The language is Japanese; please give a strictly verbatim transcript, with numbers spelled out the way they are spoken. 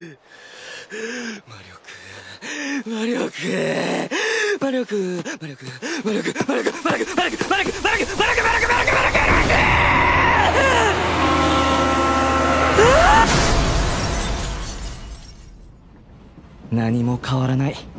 魔力魔力魔力魔力魔力魔力魔力魔力魔力魔力魔力魔力魔力魔力何も変わらない。